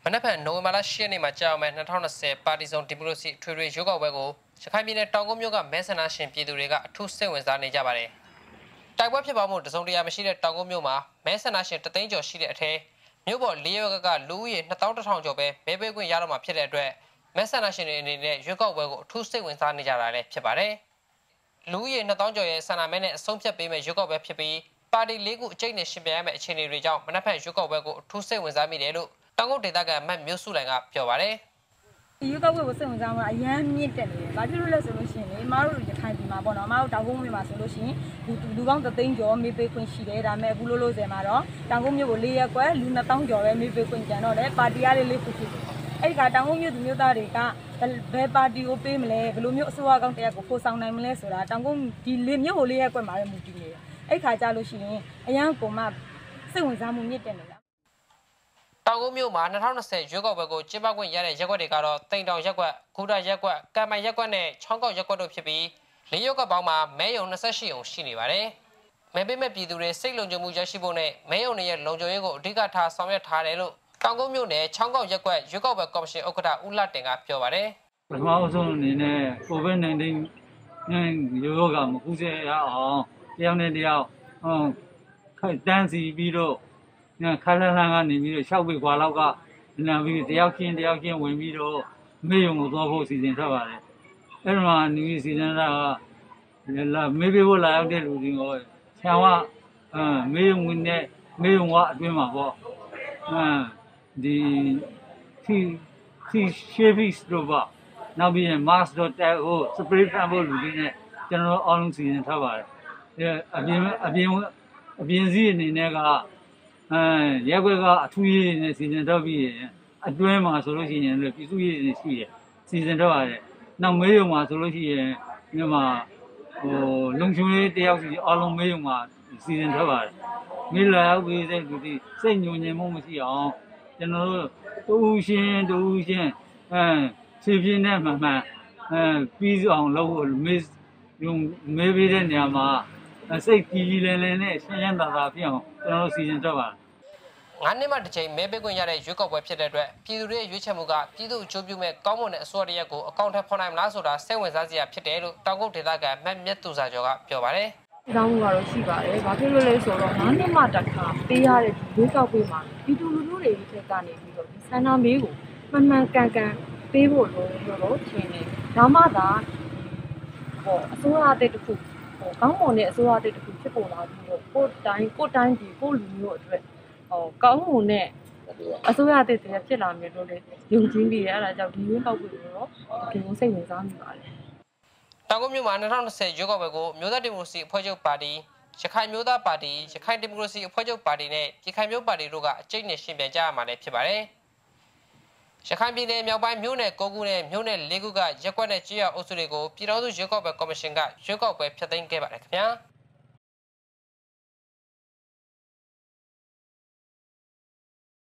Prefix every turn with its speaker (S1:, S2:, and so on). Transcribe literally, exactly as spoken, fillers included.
S1: မနက်ဖြန်နိုဝင်ဘာလ၈ရက်နေ့မှာကြာအောင်မဲ့၂၀၂၀ပါတီစုံဒီမိုကရေစီထွေထွေရွေးကောက်ပွဲကိုရခိုင်ပြည်နယ်တောင်ကုန်းမြို့ကမဲဆန္ဒရှင်ပြည်သူတွေကအထူးစိတ်ဝင်စားနေကြပါတယ်။တိုက်ပွဲဖြစ်ပွားမှုတစုံတရာမရှိတဲ့တောင်ကုန်းမြို့မှာမဲဆန္ဒရှင်တသိန်းကျော်ရှိတဲ့အထက်မြို့ပေါ်လေးရွက်ကလူဦးရေနှစ်သောင်းတစ်ထောင်ကျော်ပဲမဲပေးခွင့်ရတော့မှာဖြစ်တဲ့အတွက်မဲဆန္ဒရှင်တွေအနေနဲ့ရွေးကောက်ပွဲကိုအထူးစိတ်ဝင်စားနေကြတာလည်းဖြစ်ပါတယ်။လူဦးရေနှစ်သောင်းကျော်ရဲ့ဆန္ဒမဲနဲ့အဆုံးဖြတ်ပေးမဲ့ရွေးကောက်ပွဲဖြစ်ပြီးပါတီလေးခုအကျိတ်နဲ့ရှင်ပြိုင်ရမယ့်အခြေအနေတွေကြောင့်မနက်ဖြန်ရွေးကောက်ပွဲကိုအထူးစိတ်ဝင်စားမိတယ်လို့တောင်ကုန်းဒေသကမတ်မျိုးစုလိုင်ကပြောပါတယ်
S2: ။ရွေးကောက်ပွဲကိုစိတ်ဝင်စားမှုအရန်မြင့်တက်နေတယ်။ဘာဖြစ်လို့လဲဆိုလို့ရှိရင်လေမတို့ရခိုင်ပြည်မှာပေါ့နော်မတို့တောင်ကုန်းမြို့မှာဆိုလို့ရှိရင်လူလူပေါင်းသသိန်းကျော်မေးပေးခွင့်ရှိတယ်ဒါပေမဲ့အခုလို့လို့ဆယ်မှာတော့တောင်ကုန်းမြို့ကိုလေးရက်ကွယ်လူနှစ်သောင်းကျော်ပဲမေးပေးခွင့်ကြံတော့တယ်ပါတီရလေးလေးဖြစ်ဖြစ်အဲ့ဒီကတောင်ကုန်းမြို့သူမြို့သားတွေကဘယ်ပါတီကိုပေးမလဲဘယ်လိုမျိုးအစိုးရကောင်းတရားကိုပို့ဆောင်နိုင်မလဲဆိုတာတောင်ကုန်းဒီလေးမြို့ကိုလေးရက်ကွယ်မှာပဲမူတည်နေတယ်အဲ့ခါကြလို့ရှိရင်အရန်ကိုမှစိတ်ဝင်စားမှုမြင့်တက်နေတာ
S1: တောင်ကုန်းမြို့မှာ၂၀၂၀ရွေးကောက်ပွဲကိုကျင်းပခွင့်ရတဲ့ရက်ကွက်တွေကတော့တိမ်တောင်ရက်ကွက်၊ဂူတာရက်ကွက်၊ကံမိုင်ရက်ကွက်နဲ့ချောင်းကောက်ရက်ကွက်တို့ဖြစ်ပြီးလေးရက်ကွက်ပေါင်းမှာမဲယုံ၂၈ယုံရှိနေပါတယ်။မဲပေးမဲ့ပြည်သူတွေစိတ်လုံခြုံမှုရရှိဖို့နဲ့မဲယုံတွေရဲ့လုံခြုံရေးကိုအဓိကထားဆောင်ရွက်ထားတယ်လို့တောင်ကုန်းမြို့နယ်ချောင်းကောက်ရက်ကွက်ရွေးကောက်ပွဲကော်မရှင်ဥက္ကဋ္ဌဦးလှတင်ကပြောပါတယ်
S3: ။ပထမဆုံးအနေနဲ့ ကိုဗစ်၁၉ နဲ့ရောဂါမကူးစက်ရအောင်တယောက်နဲ့တယောက်ဟောခိုင်တန်းစီပြီးတော့ခါလန်းလန်းကနေပြီးတော့၆ပေခွာလောက်ကနာပြီးတယောက်ချင်းတယောက်ချင်းဝင်ပြီးတော့မေးရုံကိုသွားဖို့စီစဉ်ထားပါတယ်။အဲ့ဒီမှာနေပြီးစီစဉ်တာကလာမေးပေးဖို့လာရောက်တဲ့လူတွေကိုဆံဝအမေးရုံဝင်နဲ့မေးရုံကအတွင်းမှာပေါ့အဲဒီဒီဒီရှေးဖီစ်တော့ပါနောက်ပြီးရင် mask တော့တဲဟို spray ဖန်ဖို့လူတွေနဲ့ကျွန်တော်အားလုံးစီစဉ်ထားပါတယ်။အဲအပြင်အပြင်အပြင်စည်းအနေနဲ့ကအဲရက်ွက်ကအထူးရေးနဲ့စီစဉ်တော့ပြီးအတွင်းမှာဆိုလို့ရှိရင်လည်းပြည်သူရေးနေရှိတယ်စီစဉ်တော့ရတယ်နောက်မေးရုံမှာဆိုလို့ရှိရင်ဒီမှာဟိုလုံချုံလေးတယောက်စီအားလုံးမေးရုံမှာစီစဉ်တော့ပါတယ်မေးလာရောက်ပြီးတဲ့လူတွေစိတ်ညွန်ညင်မှုမရှိအောင်ကျွန်တော်တို့တူရှင်းတူရှင်းအဲဖြည်းဖြည်းနဲ့မှန်မှန်အဲပြီးအောင်လုပ်ဖို့မေးရုံမေးပြီးတဲ့နေရာမှာစိတ်ကြည်ကြည်လည်လည်နဲ့ရှင်းရှင်းသာသာဖြစ်အောင်ကျွန်တော်တို့စီစဉ်တော့ပါတယ်
S1: ငါးနှစ်မှတစ်ချိန်မဲပေးခွင့်ရတဲ့ရွေးကောက်ပွဲဖြစ်တဲ့အတွက်ပြည်သူတွေရဲ့ရွေးချယ်မှုကပြည်သူ့အကျိုးပြုမဲ့ကောင်းမွန်တဲ့အစိုးရတရက်ကိုအကောင့်ထဲဖော်နိုင်မလားဆိုတာစိတ်ဝင်စားစရာဖြစ်တယ်လို့တောင်ကုတ်ဒေသကမတ်မြတ်သူစာကျော်ကပြောပါတယ်
S2: ။ဒီကောင်းမှုကတော့ရှိပါတယ်။ဘာဖြစ်လို့လဲဆိုတော့ငါးနှစ်မှတစ်ခါပေးရတဲ့ဒီရွေးကောက်ပွဲမှာပြည်သူလူထုတွေထက်ကနေပြီးတော့ဒီဆန္ဒမေးကိုမှန်မှန်ကန်ကန်ပေးဖို့လိုလို့တော့ထင်တယ်။ဒါမှသာဟောအစိုးရအသစ်တစ်ခုဟောကောင်းမွန်တဲ့အစိုးရအသစ်တစ်ခုဖြစ်ပေါ်လာပြီးတော့ကိုယ်တိုင်းကိုယ်တိုင်းဒီကိုယ်လူမျိုးအတွက်ဟောကောင်းမွန်တဲ့အစိုးရအသစ်တွေဖြစ်လာမယ်လို့လည်းယုံကြည်ပြီးရအဲ့ဒါကြောင့်ဒီရွေးကောက်ပွဲကိုတော့ဒီလိုစိတ်ဝင်စားမိပါတယ်
S1: ။တောင်ကုန်းမြို့မှာ၂၀၂၀ရွေးကောက်ပွဲကိုမြို့သားဒီမိုကရေစီအဖွဲ့ချုပ်ပါတီရခိုင်မျိုးသားပါတီရခိုင်ဒီမိုကရေစီအဖွဲ့ချုပ်ပါတီနဲ့ပြည်ခိုင်မျိုးပါတီတို့ကအကျိတ်နဲ့ရှင်ပြိုင်ကြရမှာလည်းဖြစ်ပါတယ်။ရခိုင်ပြည်နယ်မြောက်ပိုင်းမြို့နယ်၉ခုနဲ့မြို့နယ်၄ခုကရက်ကွက်နဲ့ကြေးရွာအုပ်စုတွေကိုပြည်ထောင်စုရွေးကောက်ပွဲကော်မရှင်ကရွေးကောက်ပွဲဖျက်သိမ်းခဲ့ပါတယ်ခင်ဗျာ။